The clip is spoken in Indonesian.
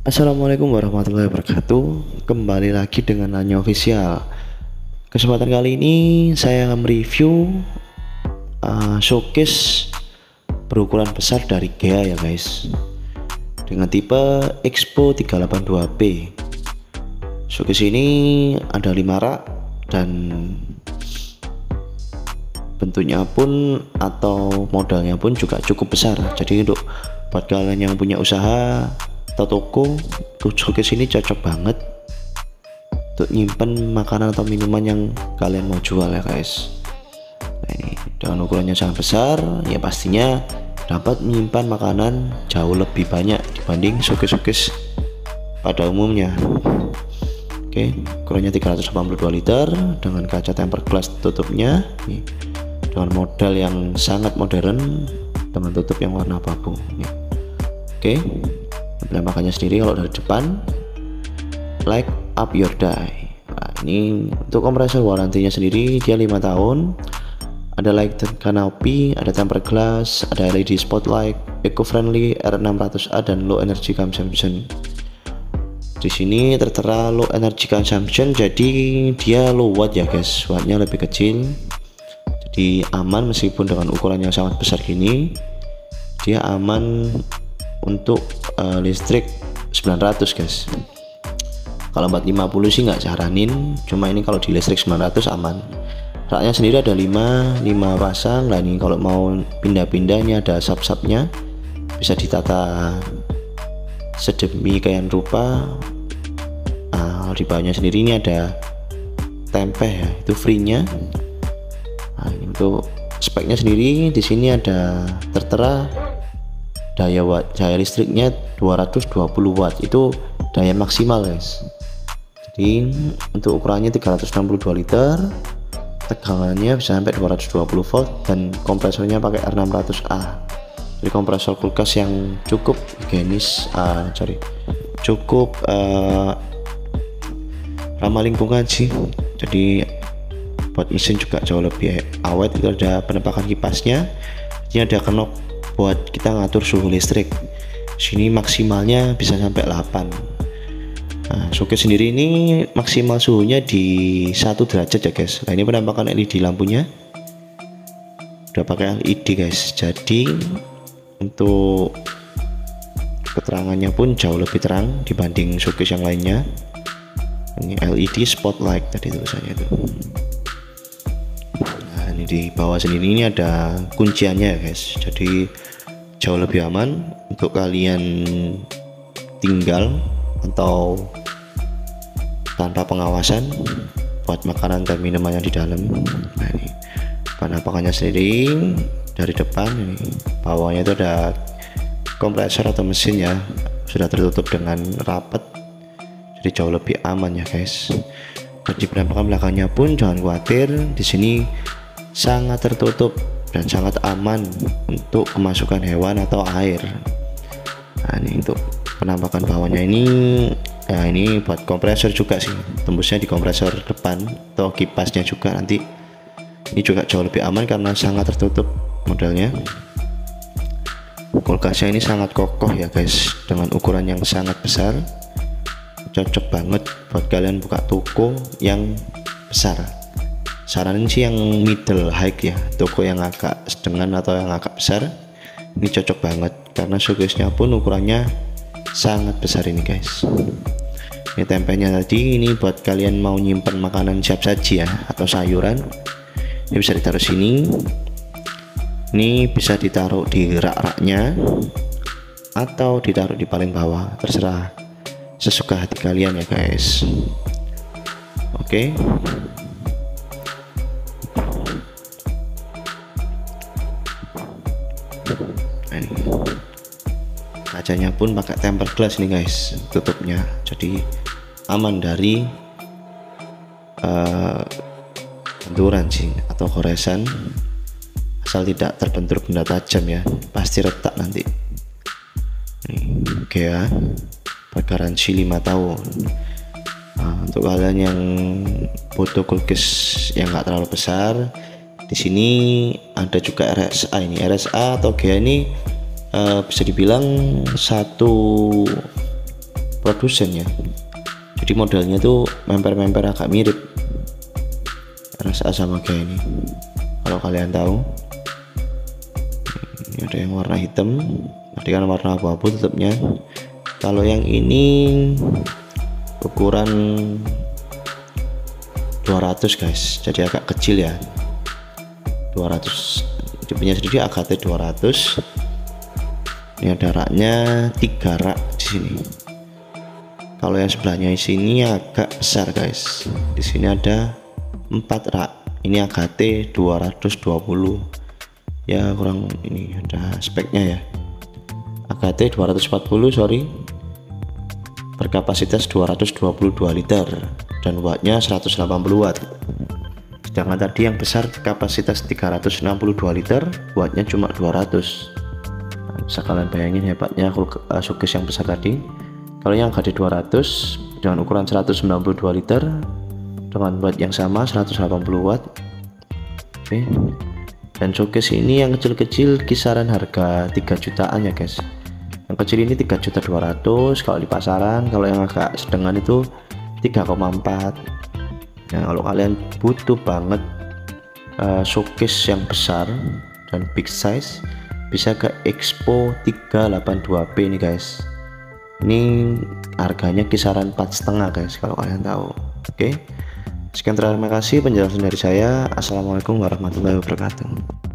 Assalamualaikum warahmatullahi wabarakatuh. Kembali lagi dengan Nanya Official. Kesempatan kali ini saya akan mereview showcase berukuran besar dari Gea ya guys, dengan tipe Expo 382P. Showcase ini ada 5 rak dan bentuknya pun atau modalnya pun juga cukup besar. Jadi untuk buat kalian yang punya usaha atau toko, showcase ini cocok banget untuk nyimpen makanan atau minuman yang kalian mau jual ya guys. Nah, ini dengan ukurannya sangat besar ya, pastinya dapat menyimpan makanan jauh lebih banyak dibanding showcase pada umumnya. Oke, ukurannya 382 liter dengan kaca tempered glass tutupnya nih, dengan model yang sangat modern dengan tutup yang warna abu-abu nih. Oke, penampakannya sendiri kalau dari depan, light up your day. Nah, ini untuk kompresor warantinya sendiri dia 5 tahun, ada light canopy, ada tempered glass, ada LED spotlight, eco-friendly R600A dan low energy consumption. Di sini tertera low energy consumption, jadi dia low watt ya guys, wattnya lebih kecil, jadi aman meskipun dengan ukuran yang sangat besar gini. Dia aman untuk listrik 900 guys. Kalau 450 sih nggak saranin, cuma ini kalau di listrik 900 aman. Raknya sendiri ada 5 pasang. Nah ini kalau mau pindah-pindah ini ada sub-subnya, bisa ditata sedemikian rupa. Nah, di bawahnya sendiri ini ada tempeh ya, itu free-nya. Nah, ini untuk speknya sendiri di sini ada tertera daya listriknya 220 watt, itu daya maksimal guys. Jadi untuk ukurannya 362 liter, tegangannya bisa sampai 220 volt dan kompresornya pakai R600A. Jadi kompresor kulkas yang cukup higienis, cukup ramah lingkungan sih. Jadi buat mesin juga jauh lebih awet. Itu ada penampakan kipasnya, ini ada knob buat kita ngatur suhu listrik. Sini maksimalnya bisa sampai 8. Nah, showcase sendiri ini maksimal suhunya di 1 derajat ya guys. Nah, ini penampakan LED lampunya udah pakai LED guys, jadi untuk keterangannya pun jauh lebih terang dibanding showcase yang lainnya. Ini LED spotlight tadi tulisannya itu. Nah, ini di bawah sini ini ada kunciannya ya guys, jadi jauh lebih aman untuk kalian tinggal atau tanpa pengawasan buat makanan dan minuman yang di dalam. Nah, ini penampakannya sendiri dari depan. Ini bawahnya itu ada kompresor atau mesin ya, sudah tertutup dengan rapat, jadi jauh lebih aman ya guys. Jadi penampakan belakangnya pun jangan khawatir, di sini sangat tertutup dan sangat aman untuk kemasukan hewan atau air. Nah, ini untuk penampakan bawahnya ini, nah ini buat kompresor juga sih, tembusnya di kompresor depan atau kipasnya juga nanti. Ini juga jauh lebih aman karena sangat tertutup modelnya. Kulkasnya ini sangat kokoh ya guys, dengan ukuran yang sangat besar, cocok banget buat kalian buka toko yang besar. Saranin sih yang middle high ya, toko yang agak sedang atau yang agak besar, ini cocok banget karena showcase-nya pun ukurannya sangat besar ini guys. Ini tempenya tadi, ini buat kalian mau nyimpen makanan siap saji ya atau sayuran, ini bisa ditaruh sini. Ini bisa ditaruh di rak-raknya atau ditaruh di paling bawah, terserah sesuka hati kalian ya guys. Oke. Nah, ini kacanya pun pakai tempered glass nih guys, tutupnya, jadi aman dari benturan sih atau goresan, asal tidak terbentur benda tajam ya, pasti retak nanti. Oke ya, garansi 5 tahun. Nah, untuk kalian yang butuh kulkas yang nggak terlalu besar, di sini ada juga RSA. Ini RSA atau Gea ini bisa dibilang satu produsen ya. Jadi modelnya tuh memper-memper agak mirip RSA sama kayak ini. Kalau kalian tahu, ini ada yang warna hitam, tadi kan warna abu-abu tutupnya. Kalau yang ini ukuran 200 guys, jadi agak kecil ya. 200, tipenya sendiri AGT 200. Ini ada raknya 3 rak di sini. Kalau yang sebelahnya di sini agak besar guys. Di sini ada 4 rak. Ini AGT 220. Ya kurang ini ada speknya ya. AGT 240 sorry. Berkapasitas 222 liter dan wattnya 180 watt. Sedangkan tadi yang besar kapasitas 362 liter, wattnya cuma 200. Nah, bisa kalian bayangin hebatnya showcase yang besar tadi. Kalau yang HD 200 dengan ukuran 192 liter dengan watt yang sama 180 watt. Oke. Dan showcase ini yang kecil-kecil kisaran harga 3 jutaan ya guys. Yang kecil ini 3.200.000 kalau di pasaran. Kalau yang agak sedengan itu 3,4. Nah, kalau kalian butuh banget showcase yang besar dan big size, bisa ke Expo 382P nih guys. Ini harganya kisaran 4,5 guys kalau kalian tahu. Oke, sekian, terima kasih penjelasan dari saya. Assalamualaikum warahmatullahi wabarakatuh.